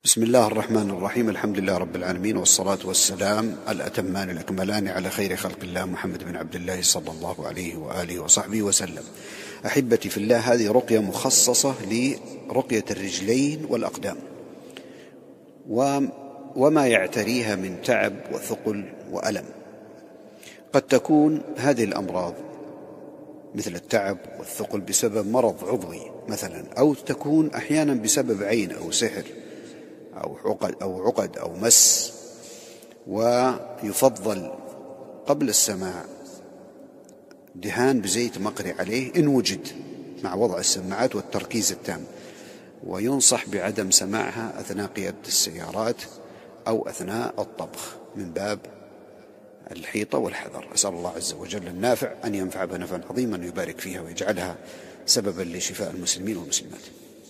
بسم الله الرحمن الرحيم. الحمد لله رب العالمين، والصلاة والسلام الأتمان الأكملان على خير خلق الله محمد بن عبد الله صلى الله عليه وآله وصحبه وسلم. أحبتي في الله، هذه رقية مخصصة لرقية الرجلين والأقدام وما يعتريها من تعب وثقل وألم. قد تكون هذه الأمراض مثل التعب والثقل بسبب مرض عضوي مثلا، أو تكون أحيانا بسبب عين أو سحر أو عقد أو مس. ويفضل قبل السماع دهان بزيت مقري عليه إن وجد مع وضع السماعات والتركيز التام، وينصح بعدم سماعها أثناء قيادة السيارات أو أثناء الطبخ من باب الحيطة والحذر. أسأل الله عز وجل النافع أن ينفع بها نفعا عظيما ويبارك فيها ويجعلها سببا لشفاء المسلمين والمسلمات.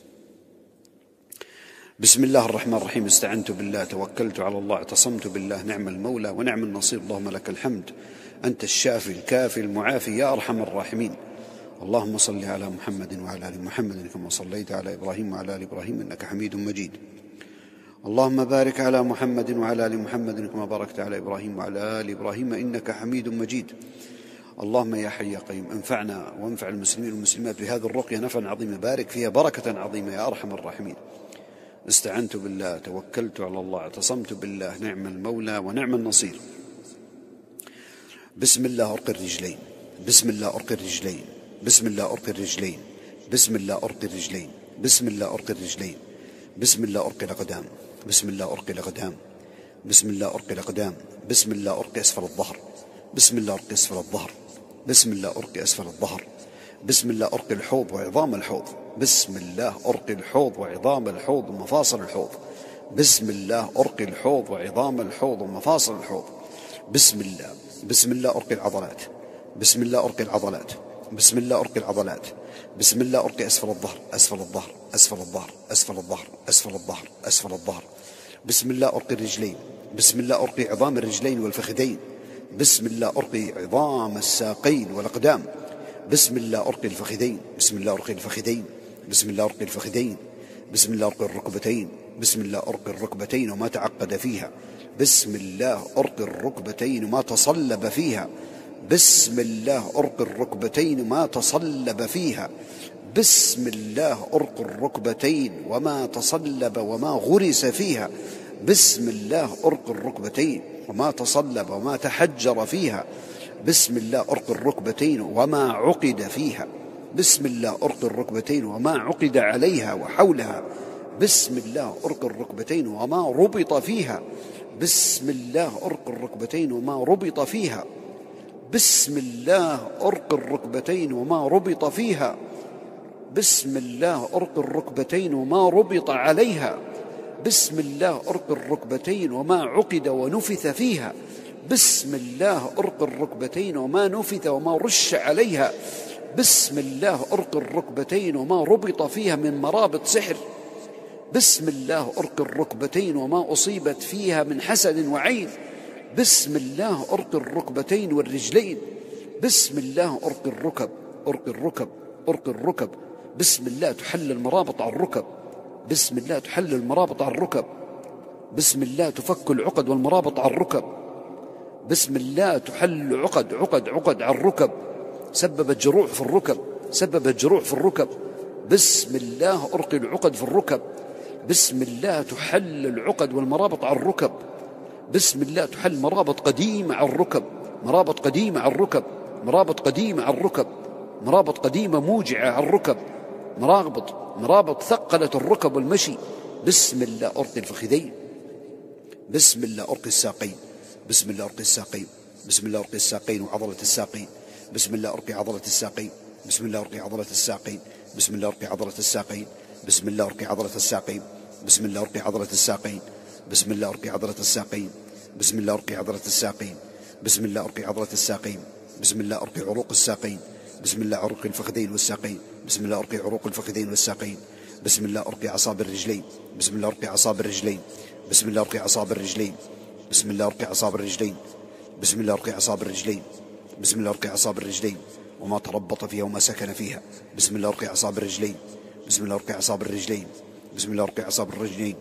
بسم الله الرحمن الرحيم. استعنت بالله، توكلت على الله، اعتصمت بالله، نعم المولى ونعم النصير. اللهم لك الحمد، أنت الشافي الكافي المعافي يا أرحم الراحمين. اللهم صل على محمد وعلى آل محمد كما صليت على إبراهيم وعلى آل إبراهيم إنك حميد مجيد. اللهم بارك على محمد وعلى آل محمد كما باركت على إبراهيم وعلى آل إبراهيم إنك حميد مجيد. اللهم يا حي يا قيوم انفعنا وانفع المسلمين والمسلمات بهذه الرقية نفعا عظيما، بارك فيها بركة عظيمة يا أرحم الراحمين. استعنت بالله، توكلت على الله، اعتصمت بالله، نعم المولى ونعم النصير. بسم الله أرقي الرجلين، بسم الله أرقي الرجلين، بسم الله أرقي الرجلين، بسم الله أرقي الرجلين، بسم الله أرقي الرجلين، بسم الله أرقي الأقدام، بسم الله أرقي الأقدام، بسم الله أرقي الأقدام، بسم الله أرقي أسفل الظهر، بسم الله أرقي أسفل الظهر، بسم الله أرقي أسفل الظهر، بسم الله أرقي الحوض وعظام الحوض، بسم الله أرقي الحوض وعظام الحوض ومفاصل الحوض، بسم الله أرقي الحوض وعظام الحوض ومفاصل الحوض، بسم الله، بسم الله أرقي العضلات، بسم الله أرقي العضلات، بسم الله أرقي العضلات، بسم الله أرقي أسفل الظهر، أسفل الظهر، أسفل الظهر، أسفل الظهر، أسفل الظهر، أسفل الظهر، بسم الله أرقي الرجلين، بسم الله أرقي عظام الرجلين والفخذين، بسم الله أرقي عظام الساقين والأقدام، بسم الله أرقي الفخذين، بسم الله أرقي الفخذين، بسم الله أرقي الفخذين، بسم الله أرقي الركبتين، بسم الله أرقي الركبتين وما تعقد فيها، بسم الله أرقي الركبتين وما تصلب فيها، بسم الله أرقي الركبتين وما تصلب فيها، بسم الله أرقي الركبتين وما تصلب وما غرس فيها، بسم الله أرقي الركبتين وما تصلب وما تحجر فيها، بسم الله أرقي الركبتين وما عقد فيها، بسم الله أرقي الركبتين وما عقد عليها وحولها، بسم الله أرقي الركبتين وما ربط فيها، بسم الله أرقي الركبتين وما ربط فيها، بسم الله أرقي الركبتين وما ربط فيها، بسم الله أرقي الركبتين وما ربط عليها، بسم الله أرقي الركبتين وما عقد ونفث فيها، بسم الله أرقي الركبتين وما نفث وما رش عليها، بسم الله أرقي الركبتين وما ربط فيها من مرابط سحر، بسم الله أرقي الركبتين وما أصيبت فيها من حسد وعين، بسم الله أرقي الركبتين والرجلين، بسم الله أرقي الركب، أرقي الركب، أرقي الركب، بسم الله تحل المرابط على الركب، بسم الله تحل المرابط على الركب، بسم الله تفك العقد والمرابط على الركب، بسم الله تحل عقد على الركب سببت جروح في الركب، سببت جروح في الركب، بسم الله أرقي العقد في الركب، بسم الله تحل العقد والمرابط على الركب، بسم الله تحل مرابط قديمة على الركب، مرابط قديمة على الركب، مرابط قديمة على الركب، مرابط قديمة موجعة على الركب، مرابط ثقلت الركب والمشي، بسم الله أرقي الفخذين، بسم الله أرقي الساقين، بسم الله أرقي الساقين، بسم الله أرقي الساقين وعضلة الساقين، بسم الله أرقي عضلة الساقين، بسم الله أرقي عضلة الساقين، بسم الله أرقي عضلة الساقين، بسم الله أرقي عضلة الساقين، بسم الله أرقي عضلة الساقين، بسم الله أرقي عضلة الساقين، بسم الله أرقي عضلة الساقين، بسم الله أرقي عضلة الساقين، بسم الله أرقي عروق الساقين، بسم الله أرقي الفخذين والساقين، بسم الله أرقي عروق الفخذين والساقين، بسم الله أرقي أعصاب الرجلين، بسم الله أرقي أعصاب الرجلين، بسم الله أرقي أعصاب الرجلين، بسم الله أرقي أعصاب الرجلين، بسم الله أرقي أعصاب الرجلين، بسم الله أرقي أعصاب الرجلين وما تربط فيها وما سكن فيها، بسم الله أرقي أعصاب الرجلين، بسم الله أرقي أعصاب الرجلين، بسم الله أرقي أعصاب الرجلين،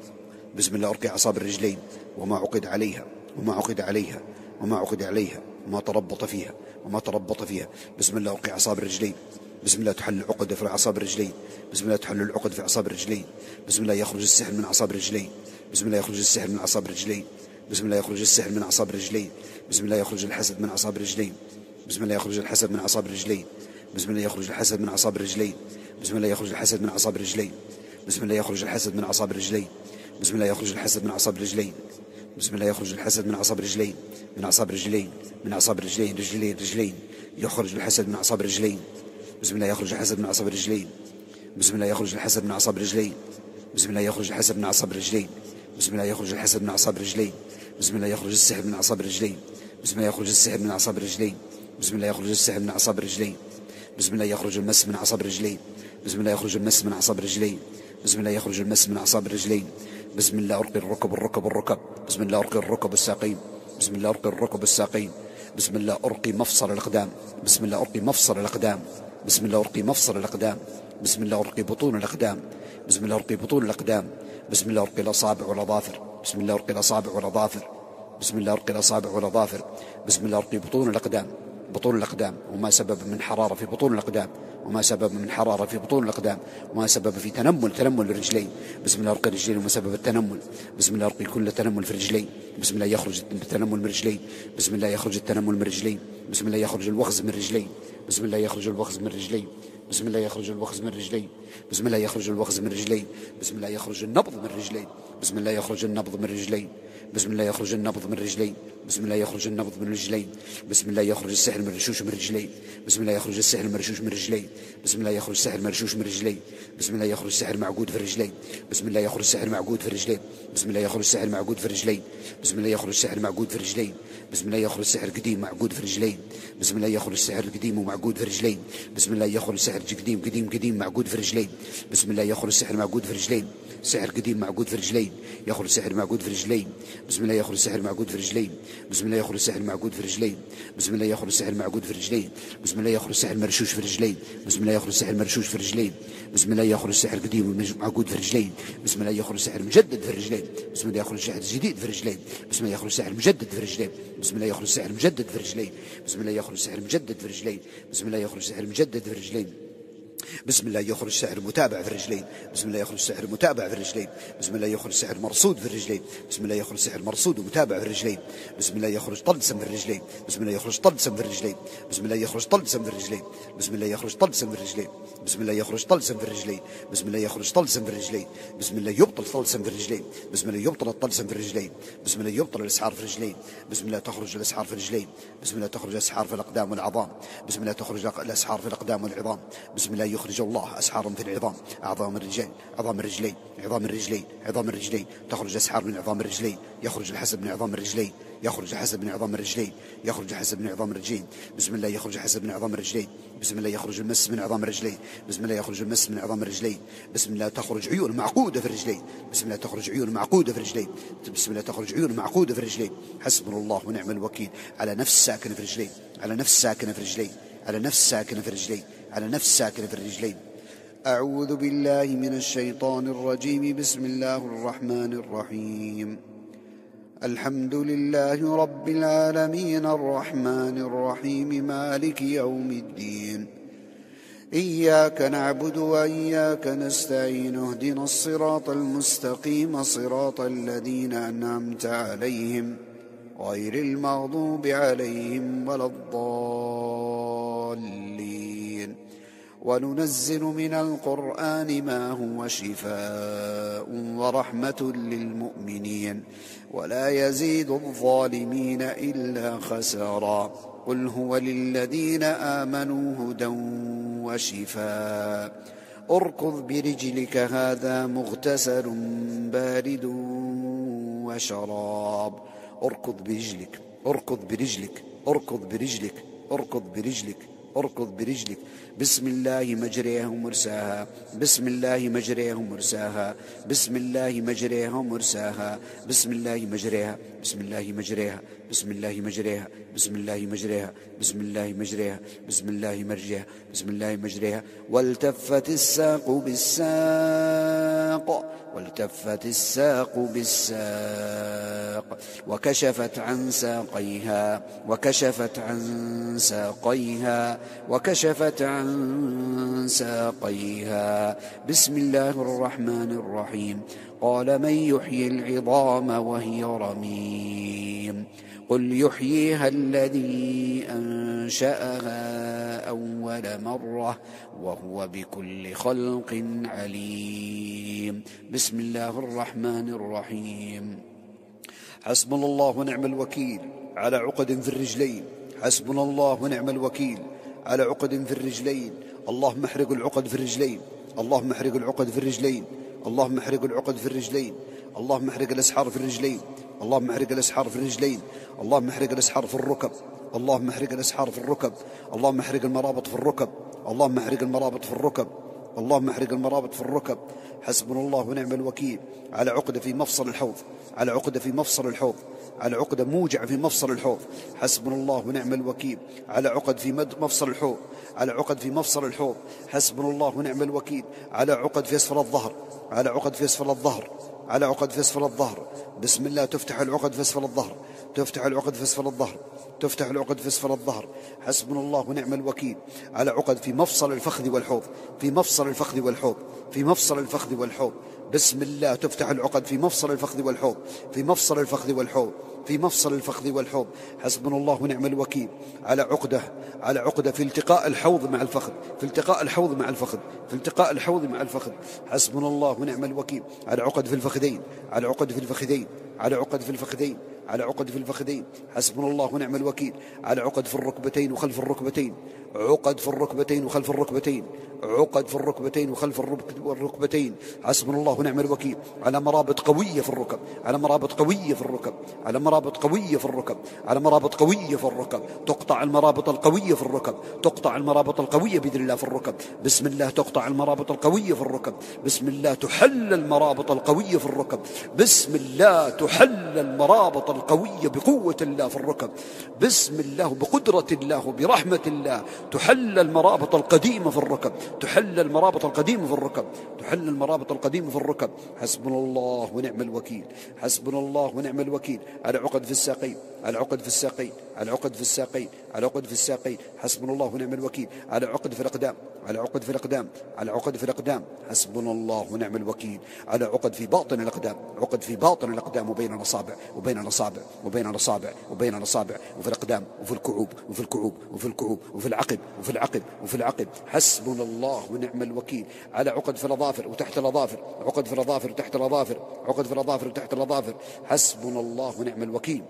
بسم الله أرقي أعصاب الرجلين وما عقد عليها وما عقد عليها وما عقد عليها وما تربط فيها وما تربط فيها. بسم الله أرقي أعصاب الرجلين. بسم الله تحل العقد في أعصاب الرجلين. بسم الله تحل العقد في أعصاب الرجلين. بسم الله يخرج السحر من أعصاب الرجلين. بسم الله يخرج السحر من أعصاب الرجلين. بسم الله يخرج السحر من أعصاب الرجلين. بسم الله يخرج الحسد من أعصاب الرجلين. بسم الله يخرج الحسد من أعصاب الرجلين. بسم الله يخرج الحسد من أعصاب الرجلين. بسم الله يخرج الحسد من أعصاب الرجلين. بسم الله يخرج الحسد من أعصاب الرجلين. بسم الله يخرج الحسد من أعصاب الرجلين. بسم الله يخرج الحسد من أعصاب الرجلين. من أعصاب الرجلين. من أعصاب الرجلين. رجلين رجلين يخرج الحسد من أعصاب الرجلين. بسم الله يخرج الحسد من أعصاب الرجلين. بسم الله يخرج الحسد من أعصاب الرجلين. بسم الله يخرج الحسد من أعصاب الرجلين. بسم الله يخرج الحسد من أعصاب الرجلين. بسم الله يخرج السحر من أعصاب الرجلين. بسم الله يخرج السحر من أعصاب الرجلين. بسم الله يخرج السحر من أعصاب الرجلين. بسم الله يخرج المس من أعصاب الرجلين. بسم الله يخرج المس من أعصاب الرجلين. بسم الله يخرج المس من أعصاب الرجلين. بسم الله أرقي الركب. بسم الله أرقي الركب والساقين. بسم الله أرقي الركب والساقين. بسم الله أرقي مفصل الأقدام. بسم الله أرقي مفصل الأقدام. بسم الله أرقي مفصل الأقدام. بسم الله أرقي بطون الأقدام. بسم الله أرقي بطون الأقدام. بسم الله أرقي الأصابع والأظافر. بسم الله أرقي الأصابع والأظافر. بسم الله أرقي الأصابع والأظافر. بسم الله أرقي بطون الأقدام. بطون الأقدام وما سبب من حرارة في بطون الأقدام. وما سبب من حرارة في بطون الأقدام. وما سبب في تنمل الرجلين. بسم الله أرقي الرجلين وما سبب التنمل. بسم الله أرقي كل تنمل في الرجلين. بسم الله يخرج التنمل من الرجلين. بسم الله يخرج التنمل من الرجلين. بسم الله يخرج الوغز من الرجلين. بسم الله يخرج الوغز من الرجلين. بسم الله يخرج الوغز من الرجلين. بسم الله يخرج الوغز من الرجلين. بسم الله يخرج النبض من الرجلين. بسم الله يخرج النبض من الرجلين. بسم الله يخرج النبض من الرجلين. بسم الله يخرج النبض من الرجلين. بسم الله يخرج السحر من الرشوش من الرجلين. بسم الله يخرج السحر من الرشوش من الرجلين. بسم الله يخرج السحر من الرشوش من الرجلين. بسم الله يخرج السحر معقود في الرجلين. بسم الله يخرج السحر معقود في الرجلين. بسم الله يخرج السحر معقود في الرجلين. بسم الله يخرج السحر معقود في الرجلين. بسم الله يخرج السحر قديم معقود في الرجلين. بسم الله يخرج السحر قديم ومعقود في الرجلين. بسم الله يخرج السحر قديم معقود في الرجلين. بسم الله يخرج السحر معقود في الرجلين. سحر قديم معقود في الرجلين. يخرج السحر معقود في الرجلين. بسم الله يخرج السحر معقود في الرجلين. بسم الله يخرج السحر معقود في الرجلين. بسم الله يخرج السحر معقود في الرجلين. بسم الله يخرج السحر مرشوش في الرجلين. بسم الله يخرج السحر مرشوش في الرجلين. بسم الله يخرج السحر قديم معقود في الرجلين. بسم الله يخرج السحر مجدد في الرجلين. بسم الله يخرج السحر جديد في الرجلين. بسم الله يخرج السحر مجدد في الرجلين. بسم الله يخرج السحر مجدد في الرجلين. بسم الله يخرج السحر مجدد في الرجلين. بسم الله يخرج السحر مجدد في الرجلين. بسم الله يخرج السحر متابع في الرجلين. بسم الله يخرج السحر متابع في الرجلين. بسم الله يخرج السحر مرصود في الرجلين. بسم الله يخرج السحر مرصود ومتابع في الرجلين. بسم الله يخرج طلسم في الرجلين. بسم الله يخرج طلسم في الرجلين. بسم الله يخرج طلسم في الرجلين. بسم الله يخرج طلسم في الرجلين. بسم الله يخرج طلسم في الرجلين. بسم الله يخرج طلسم في الرجلين. بسم الله يبطل طلسم في الرجلين. بسم الله يبطل الطلسم في الرجلين. بسم الله يبطل الاسحار في الرجلين. بسم الله تخرج الاسحار في الرجلين. بسم الله تخرج الاسحار في الاقدام والعظام. بسم الله تخرج الاسحار في الاقدام والعظام. بسم الله يخرج الله اسحارا في العظام. اعظام الرجال عظام الرجلين. عظام الرجلين عظام الرجلين. تخرج اسحار من عظام الرجلين. يخرج الحسد من عظام الرجلين. يخرج الحسد من عظام الرجلين. يخرج الحسد من عظام الرجلين. بسم الله يخرج الحسد من عظام الرجلين. بسم الله يخرج المس من عظام الرجلين. بسم الله يخرج المس من عظام الرجلين. بسم الله تخرج عيون معقودة في الرجلين. بسم الله تخرج عيون معقودة في الرجلين. بسم الله تخرج عيون معقودة في الرجلين. حسبنا الله ونعم الوكيل على نفس ساكنة في الرجلين. على نفس ساكنة في الرجلين. على نفس ساكنة في الرجلين. على نفس ساكنة في الرجلين. أعوذ بالله من الشيطان الرجيم. بسم الله الرحمن الرحيم. الحمد لله رب العالمين الرحمن الرحيم مالك يوم الدين. إياك نعبد وإياك نستعين اهدنا الصراط المستقيم صراط الذين أنعمت عليهم غير المغضوب عليهم ولا الضالين. وننزل من القرآن ما هو شفاء ورحمة للمؤمنين ولا يزيد الظالمين إلا خسارا. قل هو للذين آمنوا هدى وشفاء. اركض برجلك هذا مغتسل بارد وشراب. اركض برجلك اركض برجلك اركض برجلك اركض برجلك اركض برجلك. بسم الله مجريها ومرساها. بسم الله مجريها ومرساها. بسم الله مجريها ومرساها. بسم الله مجريها. بسم الله مجريها. بسم الله مجريها. بسم الله مجريها. بسم الله مجريها. بسم الله مرجيها. بسم الله مجريها. والتفت الساق بالساق الساق والتفت الساق بالساق وكشفت عن ساقيها وكشفت عن ساقيها وكشفت عن ساقيها. بسم الله الرحمن الرحيم. قال من يحيي العظام وهي رميم قل يحييها الذي أنشأها أول مرة وهو بكل خلق عليم. بسم الله الرحمن الرحيم. حسبنا الله ونعم الوكيل على عقد في الرجلين. حسبنا الله ونعم الوكيل على عقد في الرجلين. اللهم احرق العقد في الرجلين. اللهم احرق العقد في الرجلين. اللهم احرق العقد في الرجلين. اللهم احرق الأسحار في الرجلين. اللهم احرق الأسحار في الرجلين. اللهم احرق الأسحار في الركب. اللهم احرق الأسحار في الركب. اللهم احرق المرابط في الركب. اللهم احرق المرابط في الركب. اللهم احرق المرابط في الركب. حسبنا الله ونعم الوكيل على عقدة في مفصل الحوض. على عقدة في مفصل الحوض. على عقدة موجعة في مفصل الحوض. حسبنا الله ونعم الوكيل على عقد في مفصل الحوض. على عقد في مفصل الحوض. حسبنا الله ونعم الوكيل على عقد في أسفل الظهر. على عقد في أسفل الظهر. على عقد في أسفل الظهر. بسم الله. تفتح العقد في أسفل الظهر. تفتح العقد في أسفل الظهر. تفتح العقد في أسفل الظهر. حسبنا الله ونعم الوكيل على عقد في مفصل الفخذ والحوض. في مفصل الفخذ والحوض. في مفصل الفخذ والحوض. بسم الله. تفتح العقد في مفصل الفخذ والحوض. في مفصل الفخذ والحوض. في مفصل الفخذ والحوض. حسبنا الله ونعم الوكيل على عقدة في التقاء الحوض مع الفخذ. في التقاء الحوض مع الفخذ. في التقاء الحوض مع الفخذ. حسبنا الله ونعم الوكيل على عقد في الفخذين. على عقد في الفخذين. على عقد في الفخذين. على عقد في الفخذين. حسبنا الله ونعم الوكيل على عقد في الركبتين وخلف الركبتين. عقد في الركبتين وخلف الركبتين. عقد في الركبتين وخلف الركبتين. حسبنا الله ونعم الوكيل على مرابط قوية في الركب. على مرابط قوية في الركب. على مرابط قوية في الركب. على مرابط قوية في الركب. تقطع المرابط القوية في الركب. تقطع المرابط القوية بإذن الله في الركب. بسم الله. تقطع المرابط القوية في الركب. بسم الله. تحل المرابط القوية في الركب. بسم الله. تحل المرابط القوية بقوة الله في الركب. بسم الله. بقدرة الله برحمة الله تحل المرابط القديمة في الركب. تحل المرابط القديمة في الركب. تحل المرابط القديمة في الركب. حسبنا الله ونعم الوكيل. حسبنا الله ونعم الوكيل على عقد في الساقين. على عقد في الساقين. على عقد في الساقين. على عقد في الساقين. حسبنا الله ونعم الوكيل على عقد في الأقدام. على عقد في الأقدام. على عقد في الأقدام. حسبنا الله ونعم الوكيل على عقد في باطن الأقدام. عقد في باطن الأقدام وبين الأصابع. وبين الأصابع. وبين الأصابع. وبين الأصابع. وفي الأقدام وفي الكعوب. وفي الكعوب. وفي الكعوب. وفي العقب. وفي العقب. وفي العقب. حسبنا الله ونعم الوكيل على عقد في الأظافر وتحت الأظافر. عقد في الأظافر وتحت الأظافر. عقد في الأظافر وتحت الأظافر. حسبنا الله ونعم الوكيل.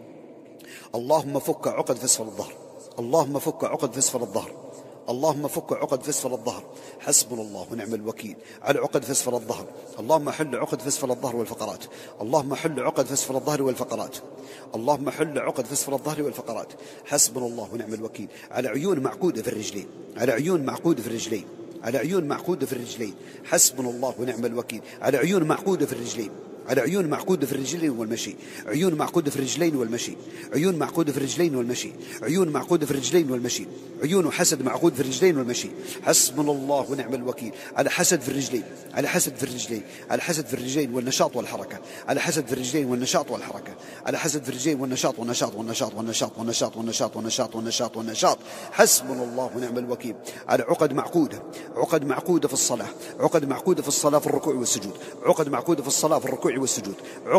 اللهم فك عقد في أسفل الظهر. اللهم فك عقد في أسفل الظهر. اللهم فك عقد في أسفل الظهر. حسبنا الله ونعم الوكيل على عقد في أسفل الظهر. اللهم حل عقد في أسفل الظهر والفقرات. اللهم حل عقد في أسفل الظهر والفقرات. اللهم حل عقد في أسفل الظهر والفقرات. حسبنا الله ونعم الوكيل على عيون معقودة في الرجلين. على عيون معقودة في الرجلين. على عيون معقودة في الرجلين. حسبنا الله ونعم الوكيل على عيون معقودة في الرجلين. على عيون معقودة في الرجلين والمشي. عيون معقودة في الرجلين والمشي. عيون معقودة في الرجلين والمشي. عيون معقودة في الرجلين والمشي. عيون وحسد معقود في الرجلين والمشي. حسبنا الله ونعم الوكيل على حسد في الرجلين. على حسد في الرجلين. على حسد في الرجلين والنشاط والحركة. على حسد في الرجلين والنشاط والحركة. على حسد في الرجلين والنشاط والنشاط والنشاط والنشاط والنشاط والنشاط والنشاط والنشاط والنشاط. حسبنا الله ونعم الوكيل على عقد معقودة. عقد معقودة في الصلاة. عقد معقودة في الصلاة في الركوع والسجود. عقد معقودة في الصلاة في الركوع والسجود.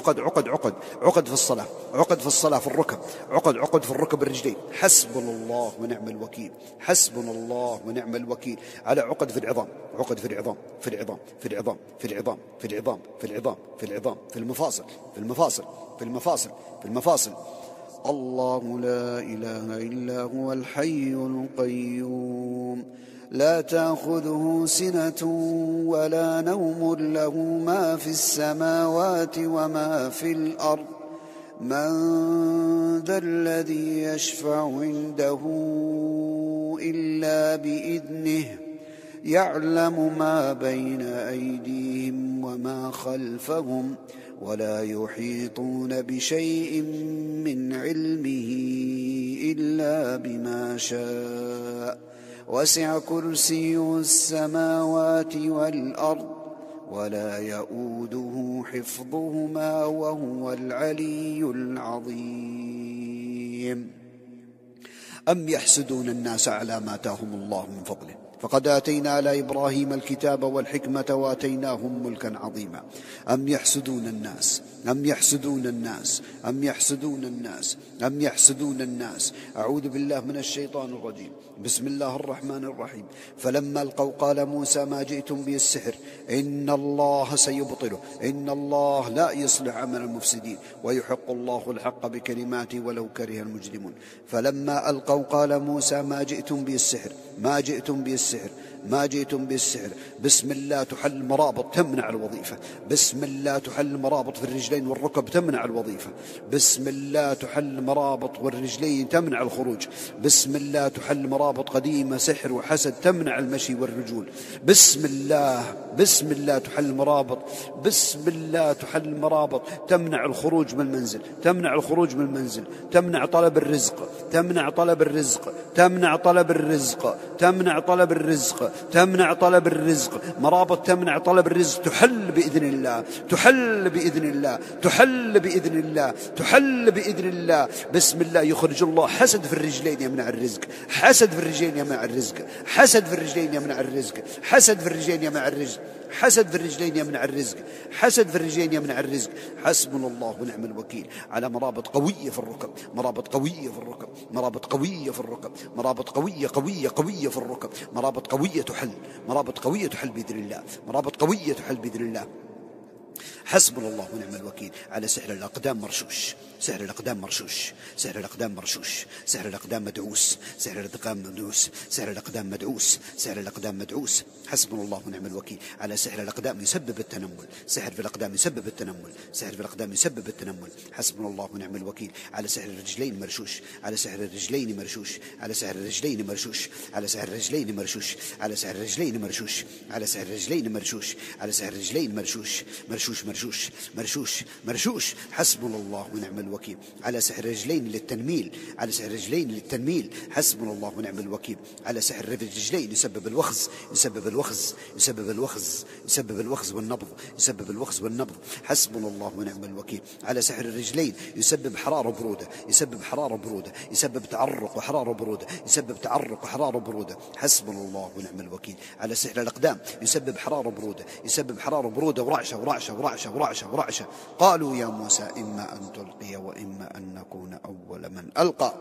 عقد في الصلاة. عقد في الصلاة في الركب. عقد في الركب الرجلين. حسبنا الله ونعم الوكيل. حسبنا الله ونعم الوكيل على عقد في العظام. عقد في العظام. في العظام. في العظام. في العظام. في العظام. في العظام. في العظام. في المفاصل. في المفاصل. في المفاصل. في المفاصل. الله لا إله إلا هو الحي القيوم لا تأخذه سنة ولا نوم له ما في السماوات وما في الأرض من ذا الذي يشفع عنده إلا بإذنه يعلم ما بين أيديهم وما خلفهم ولا يحيطون بشيء من علمه إلا بما شاء وسع كرسيه السماوات والأرض ولا يؤوده حفظهما وهو العلي العظيم. أم يحسدون الناس على ما آتاهم الله من فضله فقد آتينا على إبراهيم الكتاب والحكمة وآتيناهم ملكا عظيما. أم يحسدون الناس أم يحسدون الناس أم يحسدون الناس أم يحسدون الناس. أعوذ بالله من الشيطان الرجيم. بسم الله الرحمن الرحيم. فلما ألقوا قال موسى ما جئتم به السحر إن الله سيبطله إن الله لا يصلح عمل المفسدين ويحق الله الحق بكلماته ولو كره المجرمون. فلما ألقوا قال موسى ما جئتم به السحر ما جئتم به السحر ما جئتم بالسحر. بسم الله تحل مرابط تمنع الوظيفة. بسم الله تحل مرابط في الرجلين والركب تمنع الوظيفة. بسم الله تحل مرابط والرجلين تمنع الخروج. بسم الله تحل مرابط قديمة سحر وحسد تمنع المشي والرجول. بسم الله تحل مرابط. بسم الله تحل مرابط تمنع الخروج من المنزل تمنع الخروج من المنزل تمنع طلب الرزق تمنع طلب الرزق تمنع طلب الرزق تمنع طلب الرزق تمنع طلب الرزق. مرابط تمنع طلب الرزق تحل بإذن الله تحل بإذن الله تحل بإذن الله تحل بإذن الله. بسم الله يخرج الله حسد في الرجلين يمنع الرزق حسد في الرجلين يمنع الرزق حسد في الرجلين يمنع الرزق حسد في الرجلين يمنع الرزق حسد في الرجلين يمنع الرزق حسد في الرجلين يمنع الرزق. حسبنا الله ونعم الوكيل على مرابط قوية في الركب مرابط قوية في الركب مرابط قوية في الركب مرابط قوية في الركب مرابط قوية تحل مرابط قوية تحل بإذن الله مرابط قوية تحل بإذن الله. حسبنا الله ونعم الوكيل على سحر الأقدام مرشوش سحر الأقدام مرشوش سحر الأقدام مرشوش سحر الأقدام مدعوس سحر الأقدام مدعوس سحر الأقدام مدعوس سحر الأقدام مدعوس. حسبنا الله ونعم الوكيل على سحر الأقدام يسبب التنمل سحر في الأقدام يسبب التنمل سحر في الأقدام يسبب التنمل. حسبنا الله ونعم الوكيل على سحر الرجلين مرشوش على سحر الرجلين مرشوش على سحر الرجلين مرشوش على سحر الرجلين مرشوش على سحر الرجلين مرشوش على سحر الرجلين مرشوش على سحر الرجلين مرشوش مرشوش مرشوش مرشوش مرشوش. حسبنا الله ونعم الوكيل على سحر الرجلين للتنميل على سحر الرجلين للتنميل. حسبنا الله ونعم الوكيل على سحر الرجلين يسبب الوخز يسبب الوخز يسبب الوخز يسبب الوخز والنبض يسبب الوخز والنبض. حسبنا الله ونعم الوكيل على سحر الرجلين يسبب حرارة برودة يسبب حرارة برودة يسبب تعرق وحرارة برودة يسبب تعرق وحرارة برودة. حسبنا الله ونعم الوكيل على سحر الأقدام يسبب حرارة برودة يسبب حرارة برودة ورعشة ورعشة ورعشة ورعشة ورعشة. قالوا يا موسى إما أن تلقي وإما أن نكون أول من ألقى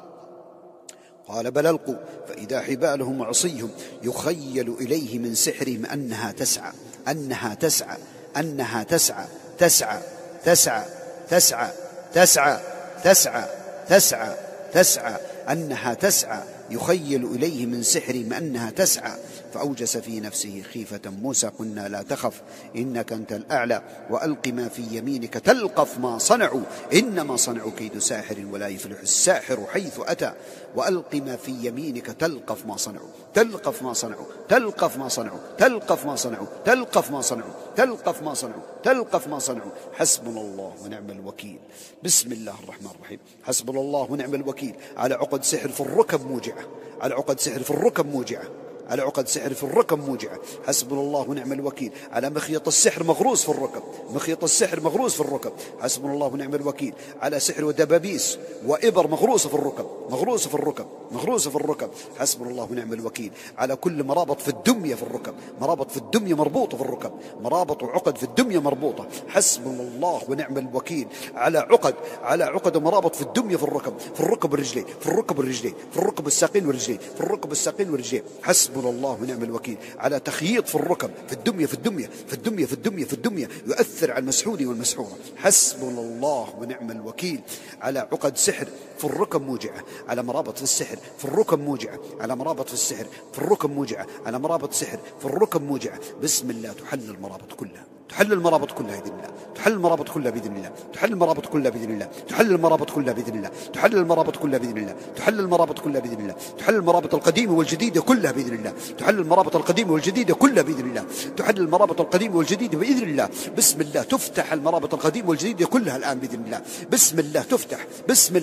قال بل ألقوا فإذا حبالهم وعصيهم يخيل إليه من سحرهم أنها تسعى أنها تسعى أنها تسعى تسعى تسعى تسعى تسعى تسعى تسعى تسعى أنها تسعى يخيل إليه من سحرهم أنها تسعى. فأوجس في نفسه خيفة موسى قلنا لا تخف إنك أنت الأعلى وألق ما في يمينك تلقف ما صنعوا إنما صنعوا كيد ساحر ولا يفلح الساحر حيث أتى. وألق ما في يمينك تلقف ما صنعوا تلقف ما صنعوا تلقف ما صنعوا تلقف ما صنعوا تلقف ما صنعوا تلقف ما صنعوا تلقف ما صنعوا. حسبنا الله ونعم الوكيل. بسم الله الرحمن الرحيم. حسبنا الله ونعم الوكيل على عقد سحر في الركب موجعة على عقد سحر في الركب موجعة على عقد سحر في الركب موجعة. حسبنا الله ونعم الوكيل على مخيط السحر مغروس في الركب مخيط السحر مغروس في الركب. حسبنا الله ونعم الوكيل على سحر ودبابيس وإبر مغروسة في الركب مغروسة في الركب مغروسة في الركب. حسبنا الله ونعم الوكيل على كل مرابط في الدمية في الركب مرابط في الدمية مربوطة في الركب مرابط وعقد في الدمية مربوطة. حسبنا الله ونعم الوكيل على عقد ومرابط في الدمية في الركب والرجلين في الركب والرجلين في الركب الساقين والرجلين في الركب الساقين والرجلين. حسبنا الله ونعم الوكيل على تخييط في الركب في الدمية في الدمية في الدمية في الدمية في الدمية يؤثر على المسحور والمسحورة. حسبنا الله ونعم الوكيل على عقد سحر في الركب موجعة على مرابط في السحر في الركب موجعة على مرابط في السحر في الركب موجعة على مرابط سحر في الركب موجعة. بسم الله تحل المرابط كلها تحل المرابط كلها بإذن الله تحل المرابط كلها بإذن الله تحل المرابط كلها بإذن الله تحل المرابط كلها بإذن الله تحل المرابط كلها بإذن الله تحل المرابط كلها بإذن الله تحل المرابط القديمة والجديدة كلها بإذن الله تحل المرابط القديمة والجديدة كلها بإذن الله تحل المرابط القديمة والجديدة بإذن الله. بسم الله تفتح المرابط القديمة والجديدة كلها الآن بإذن الله. بسم الله تفتح بسم الله تفتح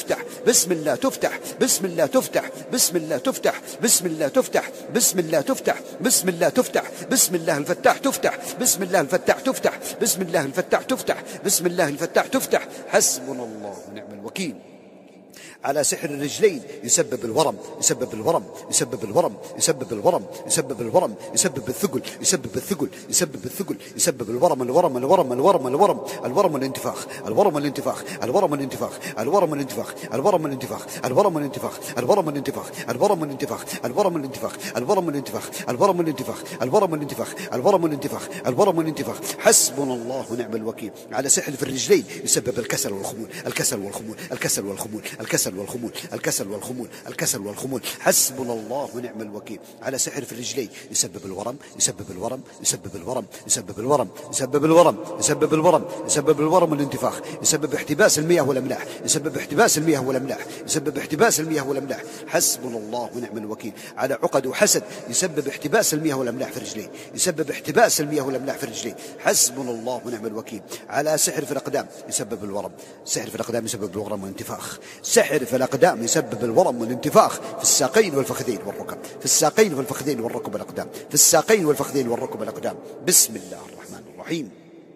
تفتح، بسم الله تفتح، بسم الله تفتح، بسم الله تفتح، بسم الله تفتح، بسم الله تفتح، بسم الله تفتح، بسم الله الفتاح تفتح، بسم الله الفتاح تفتح، بسم الله الفتاح تفتح، بسم الله الفتاح تفتح. حسبنا الله ونعم الوكيل. على سحر الرجلين يسبب الورم، يسبب الورم، يسبب الورم، يسبب الورم، يسبب الورم، يسبب الثقل، يسبب الثقل، يسبب الثقل، يسبب الورم، الورم، الورم، الورم، الورم، الورم الانتفاخ، الورم الانتفاخ، الورم الانتفاخ، الورم الانتفاخ، الورم الانتفاخ، الورم الانتفاخ، الورم الانتفاخ، الورم الانتفاخ، الورم الانتفاخ، الورم الانتفاخ، الورم الانتفاخ، الورم الانتفاخ، الورم الانتفاخ، الورم الانتفاخ. حسبنا الله ونعم الوكيل. على سحر في الرجلين يسبب الكسل والخمول، الكسل والخمول، الكسل والخمول، الكسل والخمول، الكسل والخمول، الكسل والخمول. حسبنا الله ونعم الوكيل. على سحر في الرجلين يسبب الورم، يسبب الورم، يسبب الورم، يسبب الورم، يسبب الورم، يسبب الورم، يسبب الورم الانتفاخ، يسبب احتباس المياه والاملاح، يسبب احتباس المياه والاملاح، يسبب احتباس المياه والاملاح. حسبنا الله ونعم الوكيل. على عقد وحسد يسبب احتباس المياه والاملاح في الرجلين، يسبب احتباس المياه والاملاح في الرجلين. حسبنا الله ونعم الوكيل. على سحر في الاقدام يسبب الورم، سحر في الاقدام يسبب الورم والانتفاخ، سحر في الاقدام يسبب الورم والانتفاخ في الساقين والفخذين والركب، في الساقين والفخذين والركب والاقدام، في الساقين والفخذين والركب والاقدام. بسم الله الرحمن الرحيم.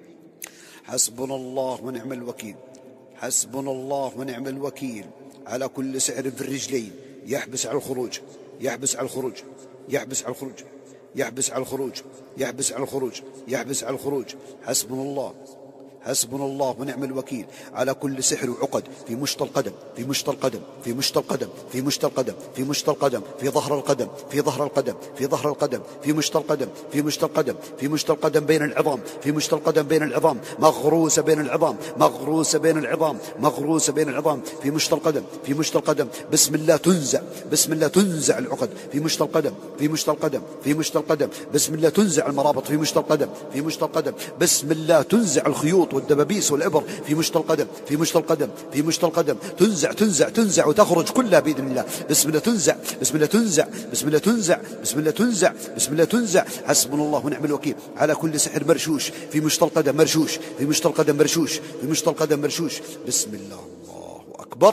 حسبنا الله ونعم الوكيل. حسبنا الله ونعم الوكيل. على كل سحر في الرجلين يحبس على الخروج، يحبس على الخروج، يحبس على الخروج، يحبس على الخروج، يحبس على الخروج، يحبس على الخروج. حسبنا الله، حسبنا الله ونعم الوكيل. على كل سحر وعقد في مشط القدم، في مشط القدم، في مشط القدم، في مشط القدم، في مشط القدم، في ظهر القدم، في ظهر القدم، في ظهر القدم، في مشط القدم، في مشط القدم، في مشط القدم بين العظام، في مشط القدم بين العظام، مغروسة بين العظام، مغروسة بين العظام، مغروسة بين العظام، في مشط القدم، في مشط القدم. بسم الله تنزع، بسم الله تنزع العقد في مشط القدم، في مشط القدم، في مشط القدم. بسم الله تنزع المرابط في مشط القدم، في مشط القدم. بسم الله تنزع الخيوط والدبابيس والإبر في مشط القدم، في مشط القدم، في مشط القدم. تنزع تنزع تنزع وتخرج كلها بإذن الله. بسم الله تنزع، بسم الله تنزع، بسم الله تنزع، بسم الله تنزع، بسم الله تنزع. حسبنا الله ونعم الوكيل. على كل سحر مرشوش في مشط القدم مرشوش، في مشط القدم مرشوش، في مشط القدم مرشوش. بسم الله. الله أكبر،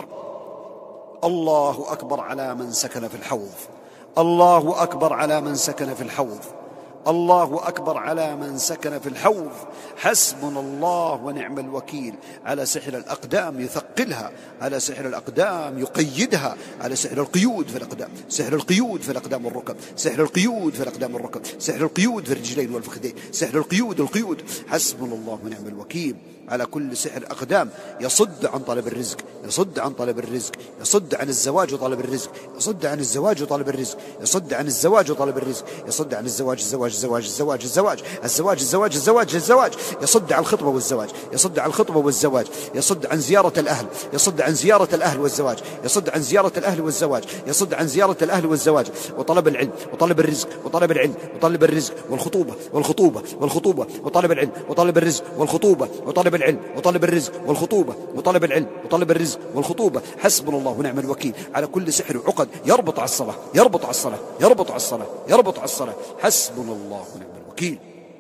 الله أكبر على من سكن في الحوض، الله أكبر على من سكن في الحوض، الله أكبر على من سكن في الحوض. حسبنا الله ونعم الوكيل. على سحر الأقدام يثقلها، على سحر الأقدام يقيدها، على سحر القيود في الأقدام، سحر القيود في الأقدام والركب، سحر القيود في الأقدام والركب، سحر القيود في الرجلين والفخذين، سحر القيود القيود. حسبنا الله ونعم الوكيل. على كل سحر أقدام يصد عن طلب الرزق، يصد عن طلب الرزق، يصد عن الزواج وطلب الرزق، يصد عن الزواج وطلب الرزق، يصد عن الزواج وطلب الرزق، يصد عن الزواج الزواج الزواج الزواج الزواج الزواج الزواج الزواج الزواج، يصد عن الخطبة والزواج، يصد عن الخطبة والزواج، يصد عن زيارة الأهل، يصد عن زيارة الأهل والزواج، يصد عن زيارة الأهل والزواج، يصد عن زيارة الأهل والزواج، وطلب العلم وطلب الرزق وطلب العلم وطلب الرزق والخطوبة والخطوبة والخطوبة وطلب العلم وطلب الرزق والخطوبة وطلب العلم وطلب الرزق والخطوبة وطلب العلم وطلب الرزق والخطوبة. حسبنا الله ونعم الوكيل. على كل سحر وعقد يربط على الصلاة، يربط على الصلاة، يربط على الصلاة، يربط على الصلاة. حسبنا الله ونعم الوكيل.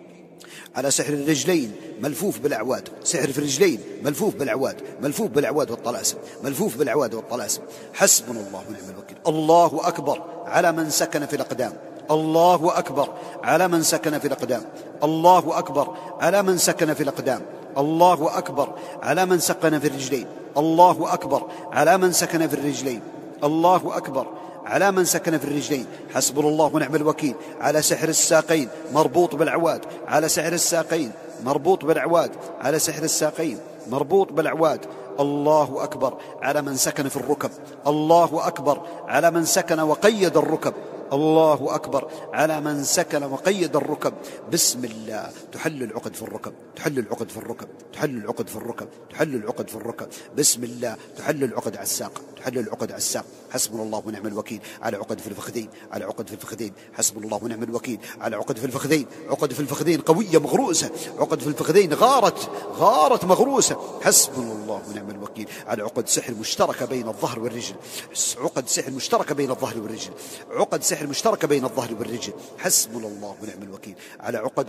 على سحر الرجلين ملفوف بالأعواد، سحر في الرجلين ملفوف بالأعواد، ملفوف بالأعواد والطلاسم، ملفوف بالأعواد والطلاسم. حسبنا الله ونعم الوكيل. الله أكبر على من سكن في الأقدام، الله أكبر على من سكن في الأقدام، الله أكبر على من سكن في الأقدام، الله أكبر على من سكن في الرجلين، الله أكبر على من سكن في الرجلين، الله أكبر على من سكن في الرجلين. حسبنا الله ونعم الوكيل. على سحر الساقين مربوط بالأعواد، على سحر الساقين مربوط بالأعواد، على سحر الساقين مربوط بالأعواد. الله أكبر على من سكن في الركب، الله أكبر على من سكن وقيد الركب، الله أكبر على من سكن وقيد الركب. بسم الله. تحل العقد في الركب، تحل العقد في الركب، تحل العقد في الركب، تحل العقد في الركب. بسم الله. تحل العقد على الساق، تحل العقد على الساق. حسبنا الله ونعم الوكيل. على عقد في الفخذين، على عقد في الفخذين. حسبنا الله ونعم الوكيل. على عقد في الفخذين، عقد في الفخذين قوية مغروسة، عقد في الفخذين غارت مغروسة. حسبنا الله ونعم الوكيل. على عقد سحر مشتركة بين الظهر والرجل، عقد سحر مشتركة بين الظهر والرجل، عقد سحر مشتركة بين الظهر والرجل. حسبنا الله ونعم الوكيل. على عقد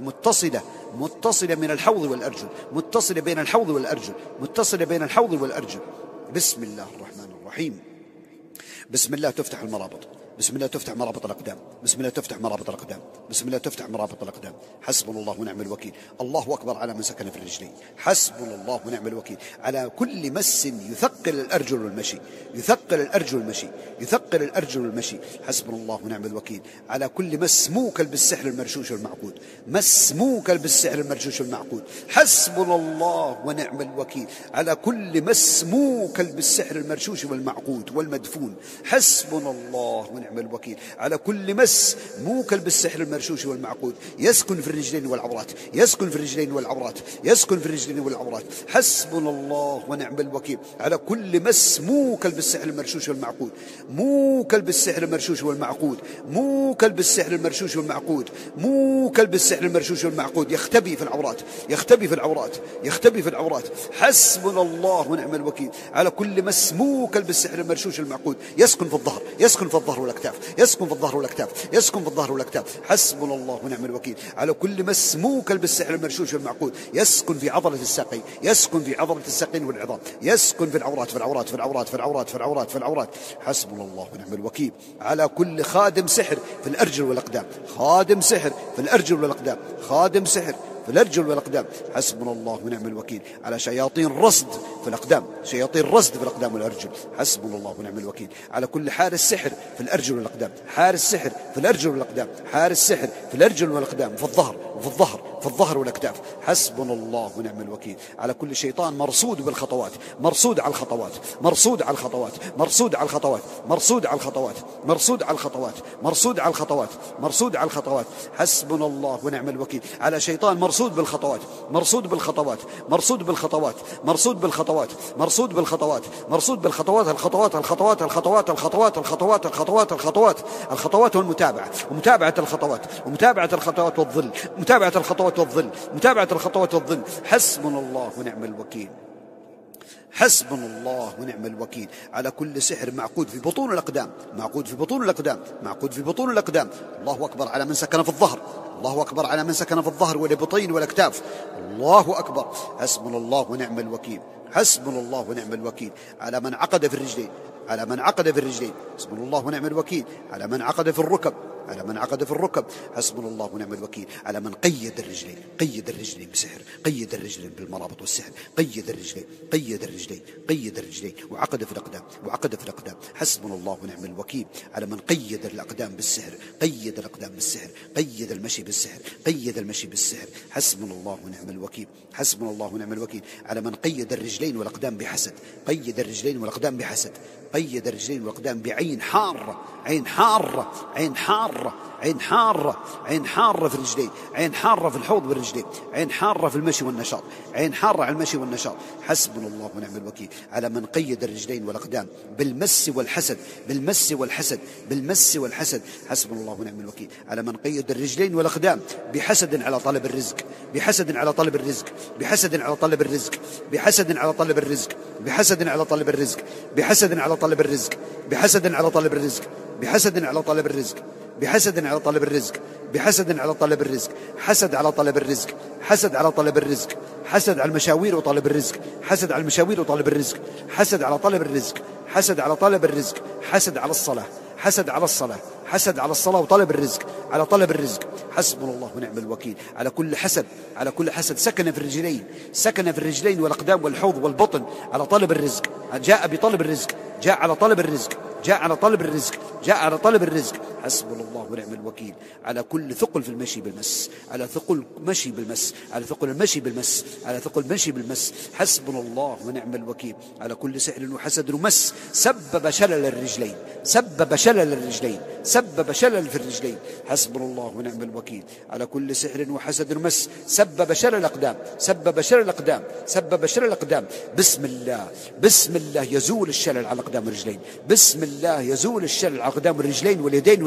متصلة من الحوض والأرجل، متصلة بين الحوض والأرجل، متصلة بين الحوض والأرجل. بسم الله الرحمن الرحيم. الرحيم. بسم الله تفتح المرابط، بسم الله تفتح مرابط الأقدام، بسم الله تفتح مرابط الأقدام، بسم الله تفتح مرابط الأقدام. حسبنا الله ونعم الوكيل. الله أكبر على من سكن في الرجلين. حسبنا الله ونعم الوكيل على كل مس يثقل الأرجل والمشي، يثقل الأرجل والمشي، يثقل الأرجل والمشي. حسبنا الله ونعم الوكيل على كل مس موكل بالسحر المرشوش والمعقود، مس موكل بالسحر المرشوش والمعقود. حسبنا الله ونعم الوكيل على كل مس موكل بالسحر المرشوش والمعقود والمدفون. حسبنا الله ونعم الوكيل على كل مس موكل بالسحر المرشوش والمعقود، يسكن في الرجلين والعورات، يسكن في الرجلين والعورات، يسكن في الرجلين والعورات. حسبنا الله ونعم الوكيل على كل مس موكل بالسحر المرشوش والمعقود، موكل بالسحر المرشوش والمعقود، موكل بالسحر المرشوش والمعقود، موكل بالسحر المرشوش والمعقود. يختبي في العورات، يختبي في العورات، يختبي في العورات. حسبنا الله ونعم الوكيل على كل مس موكل بالسحر المرشوش والمعقود، يسكن في الظهر، يسكن في الظهر والأكتاف، يسكن في الظهر والأكتاف، يسكن في الظهر والأكتاف. حسبنا الله ونعم الوكيل على كل مس موكل بالسحر المرشوش والمعقود، يسكن في عضلة الساقين، يسكن في عضلة الساقين والعظام، يسكن في العورات، في العورات، في العورات، في العورات، في العورات، في العورات. حسبنا الله ونعم الوكيل على كل خادم سحر في الأرجل والأقدام، خادم سحر في الأرجل والأقدام، خادم سحر في الأرجل والأقدام. حسبنا الله ونعم الوكيل على شياطين رصد في الأقدام، شياطين رصد في الأقدام والأرجل. حسبنا الله ونعم الوكيل على كل حارس سحر في الأرجل والأقدام، حارس سحر في الأرجل والأقدام، حارس سحر في الأرجل والأقدام، في الظهر وفي الظهر، في الظهر والأكتاف. حسبنا الله ونعم الوكيل على كل شيطان مرصود بالخطوات، مرصود على الخطوات، مرصود على الخطوات، مرصود على الخطوات، مرصود على الخطوات، مرصود على الخطوات، مرصود على الخطوات، مرصود على الخطوات. حسبنا الله ونعم الوكيل على شيطان مرصود بالخطوات، مرصود بالخطوات، مرصود بالخطوات، مرصود بالخطوات، مرصود بالخطوات، مرصود بالخطوات. الخطوات الخطوات الخطوات الخطوات الخطوات الخطوات الخطوات الخطوات والمتابعة، ومتابعة الخطوات، ومتابعة الخطوات والظل، متابعة الخطوات والظل، متابعة الخطوات والظل. حسبنا الله ونعم الوكيل. حسبنا الله ونعم الوكيل على كل سحر معقود في بطون الأقدام، معقود في بطون الأقدام، معقود في بطون الأقدام. الله أكبر على من سكن في الظهر، الله أكبر على من سكن في الظهر والبطين والأكتاف. الله أكبر. حسبنا الله ونعم الوكيل. حسبنا الله ونعم الوكيل على من عقد في الرجلين، على من عقد في الرجلين. حسبنا الله ونعم الوكيل على من عقد في الركب، على من عقد في الركب. حسبنا الله ونعم الوكيل على من قيد الرجلين، قيد الرجلين بسحر، قيد الرجلين بالمرابط والسحر، قيد الرجلين، قيد الرجلين، قيد الرجلين وعقد في الأقدام، وعقد في الأقدام. حسبنا الله ونعم الوكيل على من قيد الأقدام بالسحر، قيد الأقدام بالسحر، قيد المشي بالسحر، قيد المشي بالسحر. حسبنا الله ونعم الوكيل. حسبنا الله ونعم الوكيل على من قيد الرجلين والأقدام بحسد، قيد الرجلين والأقدام بحسد، قيد الرجلين والأقدام بعين حارة، عين حارة، عين حارة، عين حارة، عين حارة في الرجلين، عين حارة في الحوض والرجلين، عين حارة في المشي والنشاط، عين حارة على المشي والنشاط. حسبنا الله ونعم الوكيل على من قيد الرجلين والأقدام بالمس والحسد، بالمس والحسد، بالمس والحسد. حسبنا الله ونعم الوكيل على من قيد الرجلين والأقدام بحسد على طلب الرزق، بحسد على طلب الرزق، بحسد على طلب الرزق، بحسد على طلب الرزق، بحسد على طلب الرزق، بحسد على طلب الرزق، بحسد على طلب الرزق، بحسد على طلب الرزق، بحسد على طلب الرزق، بحسد على طلب الرزق. حسد على طلب الرزق، حسد على طلب الرزق، حسد على المشاوير وطلب الرزق، حسد على المشاوير وطلب الرزق، حسد على طلب الرزق، حسد على طلب الرزق، حسد على الصلاة، حسد على الصلاة، حسد على الصلاة وطلب الرزق، على طلب الرزق. حسبنا الله ونعم الوكيل على كل حسد، على كل حسد سكن في الرجلين، سكن في الرجلين والأقدام والحوض والبطن على طلب الرزق، جاء بطلب الرزق، جاء على طلب الرزق، جاء على طلب الرزق، جاء على طلب الرزق. حسبنا الله ونعم الوكيل على كل ثقل في المشي بالمس، على ثقل مشي بالمس، على ثقل المشي بالمس، على ثقل مشي بالمس. حسبنا الله ونعم الوكيل على كل سحر وحسد ومس سبب شلل الرجلين، سبب شلل الرجلين، سبب شلل في الرجلين. حسبنا الله ونعم الوكيل على كل سحر وحسد ومس سبب شلل الأقدام، سبب شلل الأقدام، سبب شلل الأقدام. بسم الله، بسم الله يزول الشلل على الأقدام والرجلين، بسم الله يزول الشلل على الأقدام والرجلين واليدين